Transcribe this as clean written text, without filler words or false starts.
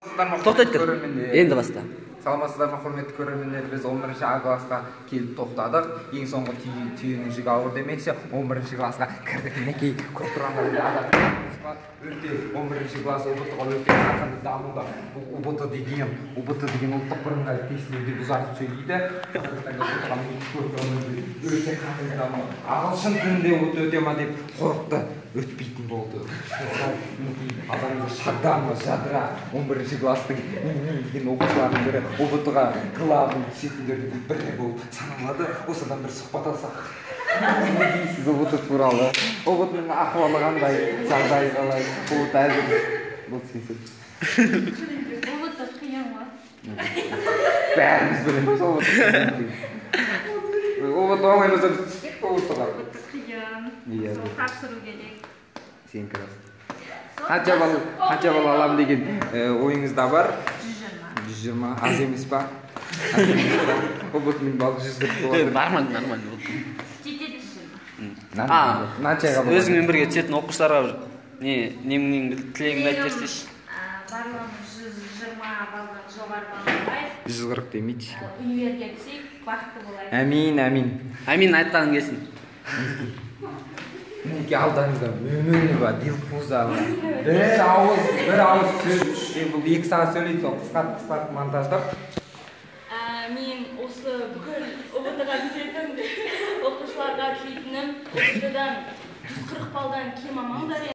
Тоқтат тұр. Енді баста. Саламатсыздар ма, құрметті көрермендер, біз 11-ші А классқа келіп тоқтадық. Ең соңғы түйенің жүгі ауыр демекші, 11-ші классқа кірдік. Мінекей көріп тұрғандар өте 11-ші класс ұбт-ға өте қарқынды дамуда. ұбт деген ұлттық бірыңғай тестілеуді ұзартып сөйлейді. Өте қарқынды даму. Ағылшын тілінде өте ма деп қорықты, өтпейтін болды. Адамды шадамы, жадыра 11-ші класстың деген оқушылардың бірі ұбт-ға қылағын түсетіндердің бірі болып саналады. Осыдан бір сұхбат алсақ. Не дейсіз ұбт туралы? ұбт-ның ахуалы қандай, жағдайы қалай? ұбт әзір бұл сесіп. ұбт қиын ма? Бәріміз білеміз ұбт. ұбт оңай болса біз түспейік ұбт-ға. ұбт қиын. Сол тапсыру керек. Сен кірасың. Қанша бал алам деген ойыңызда бар? 120. Аз емес па? ұбт-ның балы 140 болады. Нормально болды. Жетеді 120. Өзіңмен бірге түсетін оқушыларға немнің тілегіңді айтып берсейші. Барлығымыз 120 балдан жоғары болмай. 140 демейді. Универге түсейік, бақытты болайық. Әмин. Әмин айтқаның келсін. Мінеке алдаңызда өмірі бар, дилфуза бар. Бір ауыз сөз. Бұл 2 сағат сөйлейді, сол қысқарт монтаждап. Мен осы бүкіл ұбт-ға түсетін оқушыларға тілейтінім, ұбт-дан 140 балдан кем алмаңдар.